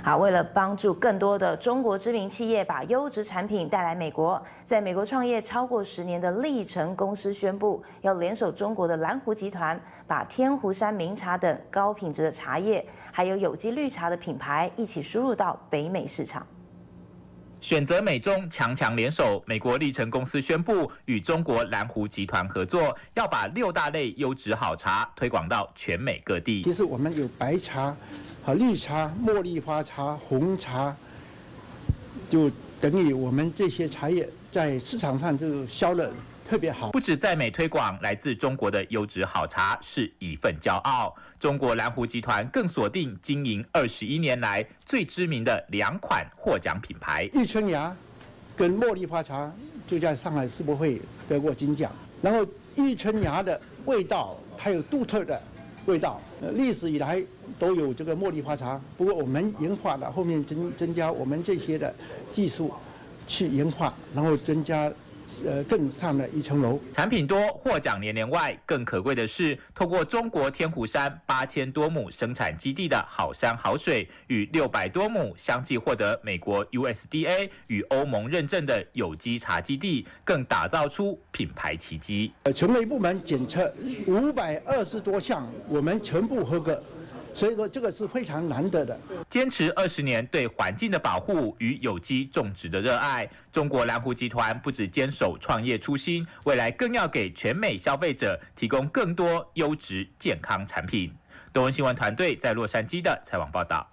好，为了帮助更多的中国知名企业把优质产品带来美国，在美国创业超过10年的立成公司宣布，要联手中国的蓝湖集团，把天湖山名茶等高品质的茶叶，还有有机绿茶的品牌一起输入到北美市场。 选择美中强联手，美国立成公司宣布与中国蓝湖集团合作，要把6大类优质好茶推广到全美各地。 其实我们有白茶、和绿茶、茉莉花茶、红茶，就等于我们这些茶叶在市场上就销了特别好。 不止在美推广来自中国的优质好茶是一份骄傲，中国蓝湖集团更锁定经营21年来最知名的2款获奖品牌。 玉春芽跟茉莉花茶就在上海世博会得过金奖，然后玉春芽的味道它有独特的味道，历史以来都有这个茉莉花茶，不过我们研发的后面增加我们这些的技术去研发，然后增加。 更上了一层楼。 产品多，获奖连外，更可贵的是，透过中国天湖山8000多亩生产基地的好山好水，与600多亩相继获得美国 USDA 与欧盟认证的有机茶基地，更打造出品牌奇迹。 城内部门检测520多项，我们全部合格。 所以说，这个是非常难得的。 坚持20年对环境的保护与有机种植的热爱，中国蓝湖集团不只坚守创业初心，未来更要给全美消费者提供更多优质健康产品。东温新闻团队在洛杉矶的采访报道。